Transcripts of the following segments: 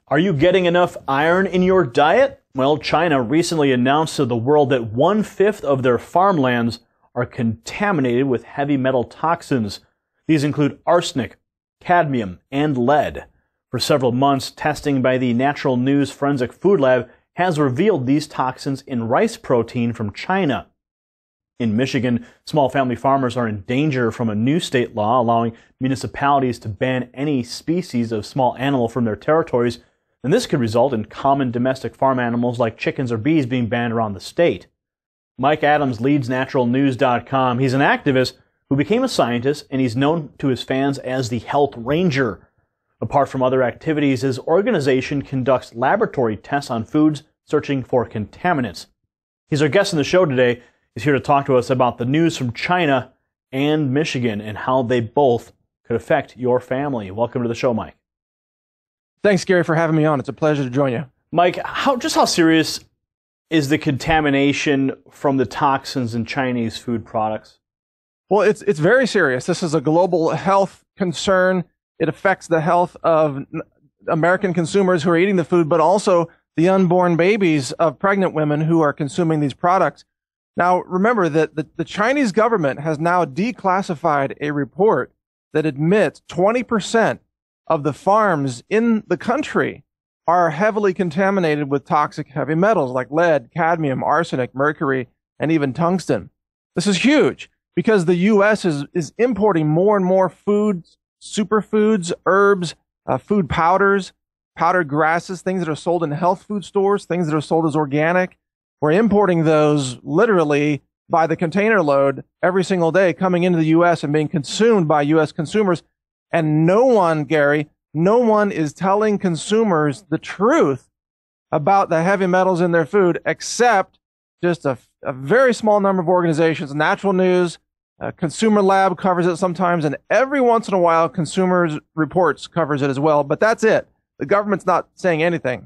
Are you getting enough iron in your diet? Well, China recently announced to the world that 1/5 of their farmlands are contaminated with heavy metal toxins. These include arsenic, cadmium, and lead. For several months, testing by the Natural News Forensic Food Lab has revealed these toxins in rice protein from China. In Michigan, small family farmers are in danger from a new state law allowing municipalities to ban any species of small animal from their territories, and this could result in common domestic farm animals like chickens or bees being banned around the state. Mike Adams leads naturalnews.com. He's an activist who became a scientist, and he's known to his fans as the Health Ranger. Apart from other activities, his organization conducts laboratory tests on foods searching for contaminants. He's our guest on the show today. He's here to talk to us about the news from China and Michigan and how they both could affect your family. Welcome to the show, Mike. Thanks, Gary, for having me on. It's a pleasure to join you. Mike, how serious is the contamination from the toxins in Chinese food products? Well, it's very serious. This is a global health concern. It affects the health of American consumers who are eating the food, but also the unborn babies of pregnant women who are consuming these products. Now, remember that the Chinese government has now declassified a report that admits 20% of the farms in the country are heavily contaminated with toxic heavy metals like lead, cadmium, arsenic, mercury, and even tungsten. This is huge because the U.S. is importing more and more foods, superfoods, herbs, food powders, powdered grasses, things that are sold in health food stores, things that are sold as organic. We're importing those literally by the container load every single day coming into the U.S. and being consumed by U.S. consumers. And no one, Gary, no one is telling consumers the truth about the heavy metals in their food except just a very small number of organizations. Natural News, Consumer Lab covers it sometimes, and every once in a while, Consumers Reports covers it as well. But that's it. The government's not saying anything.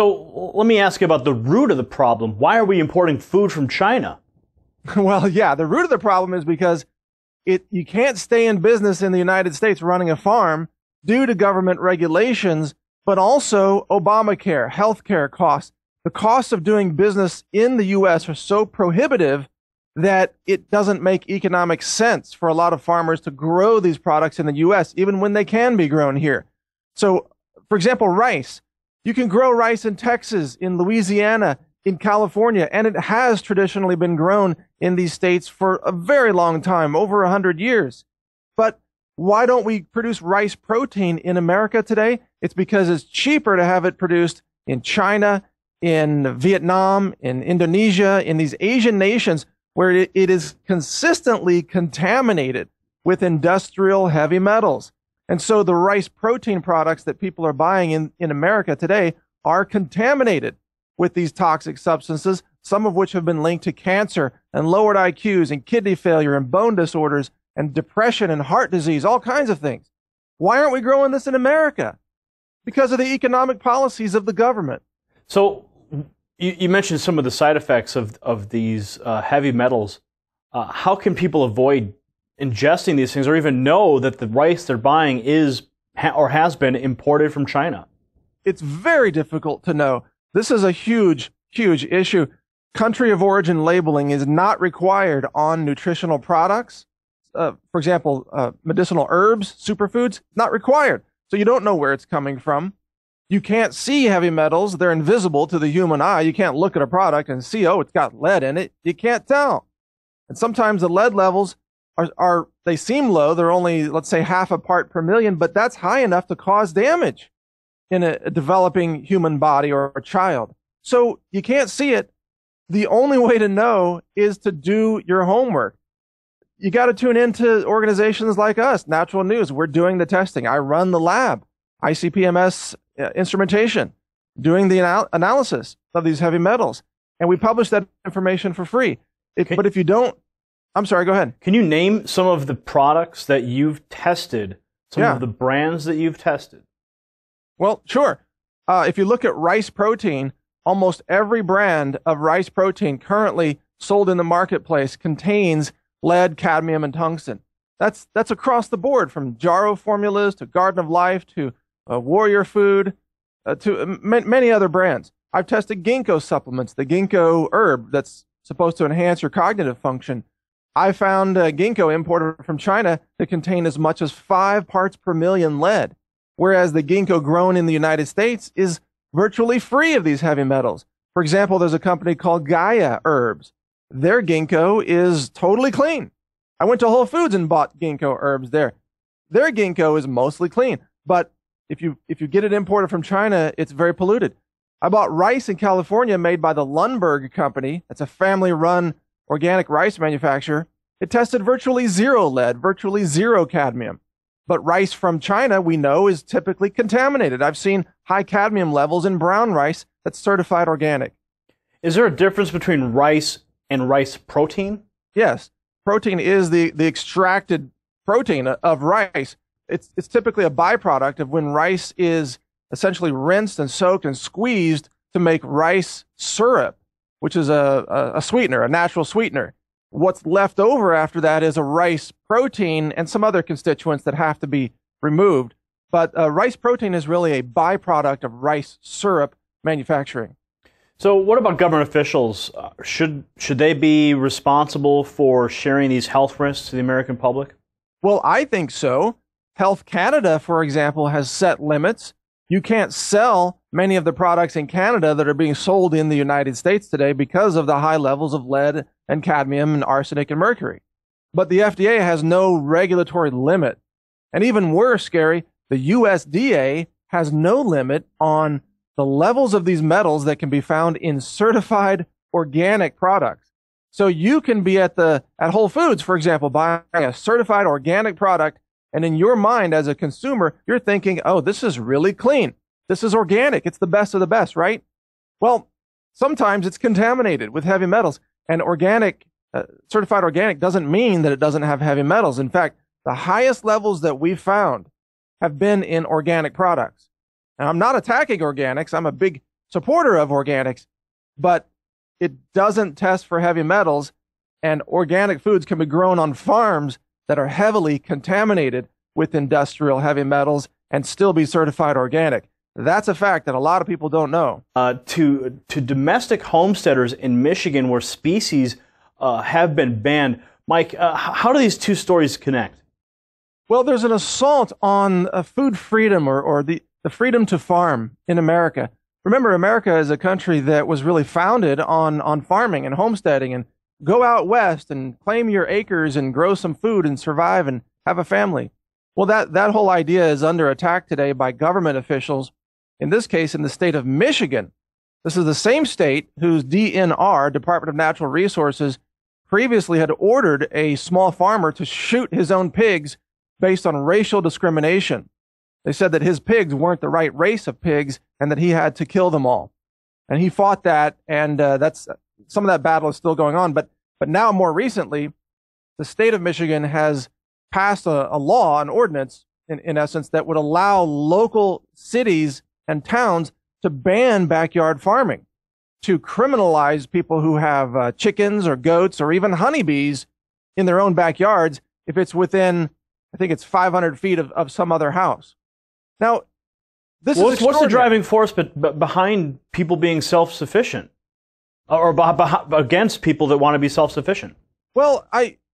So let me ask you about the root of the problem. Why are we importing food from China? Well, yeah, the root of the problem is because you can't stay in business in the United States running a farm due to government regulations, but also Obamacare, healthcare costs. The costs of doing business in the U.S. are so prohibitive that it doesn't make economic sense for a lot of farmers to grow these products in the U.S., even when they can be grown here. So, for example, rice. You can grow rice in Texas, in Louisiana, in California, and it has traditionally been grown in these states for a very long time, over 100 years. But why don't we produce rice protein in America today? It's because it's cheaper to have it produced in China, in Vietnam, in Indonesia, in these Asian nations where it is consistently contaminated with industrial heavy metals. And so the rice protein products that people are buying in America today are contaminated with these toxic substances, some of which have been linked to cancer and lowered IQs and kidney failure and bone disorders and depression and heart disease, all kinds of things. Why aren't we growing this in America? Because of the economic policies of the government. So you mentioned some of the side effects of these heavy metals. How can people avoid ingesting these things or even know that the rice they're buying is or has been imported from China? It's very difficult to know. This is a huge, huge issue. Country of origin labeling is not required on nutritional products. For example, medicinal herbs, superfoods, not required. So you don't know where it's coming from. You can't see heavy metals. They're invisible to the human eye. You can't look at a product and see, oh, it's got lead in it. You can't tell. And sometimes the lead levels they seem low. They're only, let's say, 0.5 part per million, but that's high enough to cause damage in a developing human body or a child. So you can't see it. The only way to know is to do your homework. You got to tune into organizations like us, Natural News. We're doing the testing. I run the lab, ICP-MS instrumentation, doing the analysis of these heavy metals. And we publish that information for free. But if you don't, I'm sorry, go ahead. Can you name some of the products that you've tested, some of the brands that you've tested? Well, sure. If you look at rice protein, almost every brand of rice protein currently sold in the marketplace contains lead, cadmium, and tungsten. That's across the board, from Jarrow formulas to Garden of Life to Warrior Food, many other brands. I've tested ginkgo supplements, the ginkgo herb that's supposed to enhance your cognitive function. I found ginkgo imported from China to contain as much as 5 parts per million lead, whereas the ginkgo grown in the United States is virtually free of these heavy metals. For example, there's a company called Gaia Herbs. Their ginkgo is totally clean. I went to Whole Foods and bought ginkgo herbs there. Their ginkgo is mostly clean, but if you get it imported from China, it's very polluted. I bought rice in California made by the Lundberg Company. That's a family-run organic rice manufacturer. It tested virtually 0 lead, virtually 0 cadmium. But rice from China, we know, is typically contaminated. I've seen high cadmium levels in brown rice that's certified organic. Is there a difference between rice and rice protein? Yes. Protein is the extracted protein of rice. It's typically a byproduct of when rice is essentially rinsed and soaked and squeezed to make rice syrup, which is a sweetener, a natural sweetener. What's left over after that is a rice protein and some other constituents that have to be removed. But rice protein is really a byproduct of rice syrup manufacturing. So what about government officials? Should they be responsible for sharing these health risks to the American public? Well, I think so. Health Canada, for example, has set limits. You can't sell many of the products in Canada that are being sold in the United States today because of the high levels of lead and cadmium and arsenic and mercury. But the FDA has no regulatory limit. And even worse, Gary, the USDA has no limit on the levels of these metals that can be found in certified organic products. So you can be at Whole Foods, for example, buying a certified organic product, and in your mind as a consumer, you're thinking, oh, this is really clean. This is organic. It's the best of the best, right? Well, sometimes it's contaminated with heavy metals, and certified organic doesn't mean that it doesn't have heavy metals. In fact, the highest levels that we've found have been in organic products. And I'm not attacking organics. I'm a big supporter of organics, but it doesn't test for heavy metals, and organic foods can be grown on farms that are heavily contaminated with industrial heavy metals and still be certified organic. That's a fact that a lot of people don't know. To domestic homesteaders in Michigan where species have been banned, Mike, how do these two stories connect? Well, there's an assault on food freedom or the freedom to farm in America. Remember, America is a country that was really founded on farming and homesteading, and go out west and claim your acres and grow some food and survive and have a family. Well, that whole idea is under attack today by government officials, in this case in the state of Michigan. This is the same state whose DNR, Department of Natural Resources, previously had ordered a small farmer to shoot his own pigs based on racial discrimination. They said that his pigs weren't the right race of pigs and that he had to kill them all. And he fought that, and some of that battle is still going on. But now, more recently, the state of Michigan has passed a law, an ordinance, in essence, that would allow local cities and towns to ban backyard farming, to criminalize people who have chickens or goats or even honeybees in their own backyards if it's within, I think it's 500 feet of some other house. Now, what's the driving force behind people being self-sufficient, or against people that want to be self-sufficient? Well,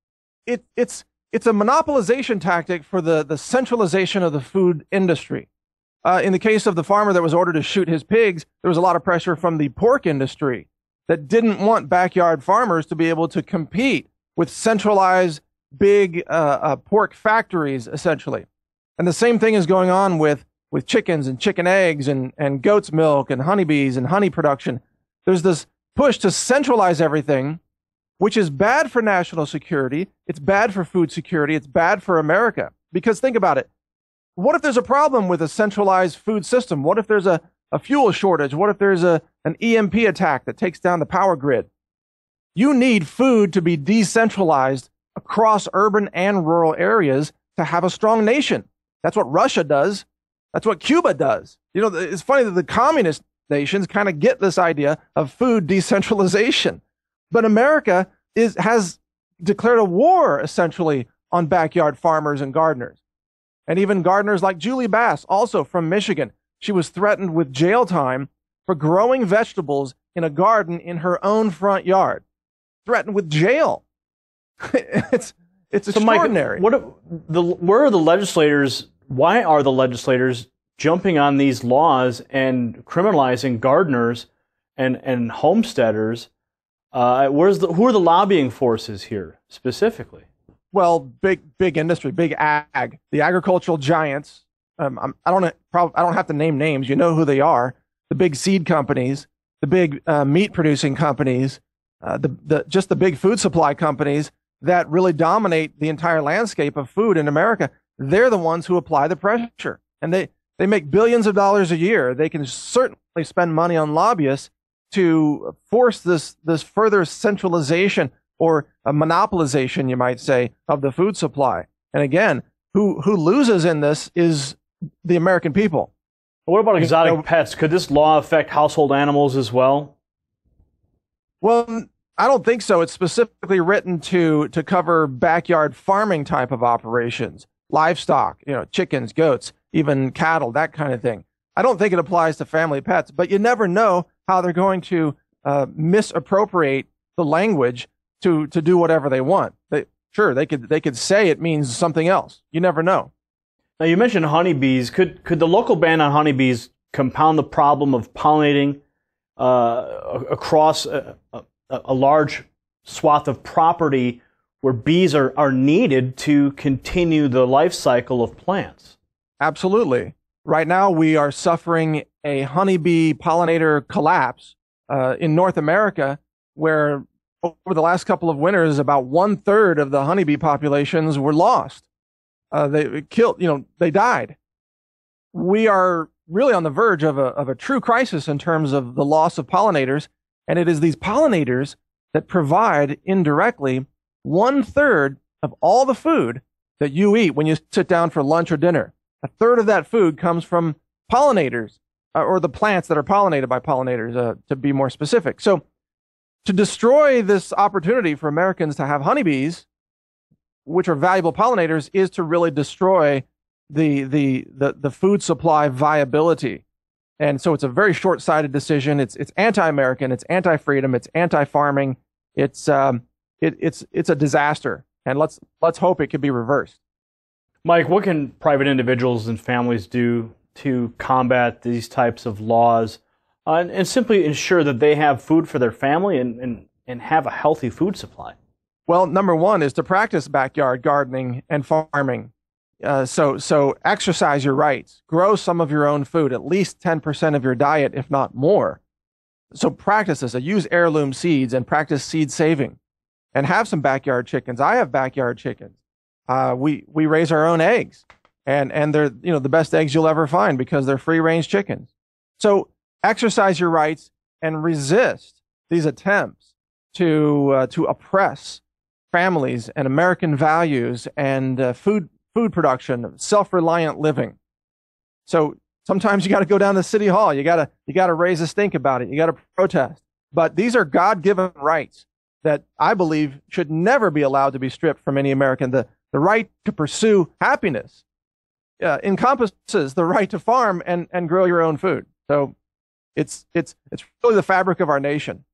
it's a monopolization tactic for the centralization of the food industry. In the case of the farmer that was ordered to shoot his pigs, there was a lot of pressure from the pork industry that didn't want backyard farmers to be able to compete with centralized big pork factories, essentially. And the same thing is going on with chickens and chicken eggs and goat's milk and honeybees and honey production. There's this push to centralize everything, which is bad for national security. It's bad for food security. It's bad for America. Because think about it. What if there's a problem with a centralized food system? What if there's a fuel shortage? What if there's an EMP attack that takes down the power grid? You need food to be decentralized across urban and rural areas to have a strong nation. That's what Russia does. That's what Cuba does. You know, it's funny that the communist nations kind of get this idea of food decentralization. But America has declared a war, essentially, on backyard farmers and gardeners. And even gardeners like Julie Bass, also from Michigan. she was threatened with jail time for growing vegetables in a garden in her own front yard. Threatened with jail. It's extraordinary. Mike, where are the legislators? Why are the legislators jumping on these laws and criminalizing gardeners and homesteaders? Who are the lobbying forces here specifically? Well, big industry, big ag, the agricultural giants. I don't have to name names. You know who they are. The big seed companies, the big meat producing companies, just the big food supply companies that really dominate the entire landscape of food in America. They're the ones who apply the pressure, and they make billions of dollars a year. They can certainly spend money on lobbyists to force this further centralization or a monopolization, you might say, of the food supply. And again, who loses in this is the American people. What about exotic pets? Could this law affect household animals as well? Well, I don't think so. It's specifically written to cover backyard farming type of operations, livestock, chickens, goats, even cattle, that kind of thing. I don't think it applies to family pets, but you never know how they're going to misappropriate the language to do whatever they want. They could say it means something else. You never know. Now, you mentioned honeybees. Could the local ban on honeybees compound the problem of pollinating across a large swath of property where bees are needed to continue the life cycle of plants? Absolutely. Right now, we are suffering a honeybee pollinator collapse in North America, where over the last couple of winters, about 1/3 of the honeybee populations were lost. They died. We are really on the verge of a true crisis in terms of the loss of pollinators, and it is these pollinators that provide indirectly 1/3 of all the food that you eat when you sit down for lunch or dinner. 1/3 of that food comes from pollinators, or the plants that are pollinated by pollinators, to be more specific. So to destroy this opportunity for Americans to have honeybees, which are valuable pollinators, is to really destroy the food supply viability. And so it's a very short-sighted decision. It's anti-American, it's anti-freedom, it's anti-farming. It's a disaster. And let's hope it can be reversed. Mike, what can private individuals and families do to combat these types of laws and simply ensure that they have food for their family and have a healthy food supply? Well, number one is to practice backyard gardening and farming. So exercise your rights. Grow some of your own food, at least 10% of your diet, if not more. So practice this. Use heirloom seeds and practice seed saving. And have some backyard chickens. I have backyard chickens. We raise our own eggs, and they're the best eggs you'll ever find because they're free-range chickens. So exercise your rights and resist these attempts to oppress families and American values and food production, self-reliant living. So sometimes you got to go down to City Hall. You got to raise a stink about it. You got to protest. But these are God-given rights that I believe should never be allowed to be stripped from any American. The right to pursue happiness encompasses the right to farm and grow your own food. So it's really the fabric of our nation.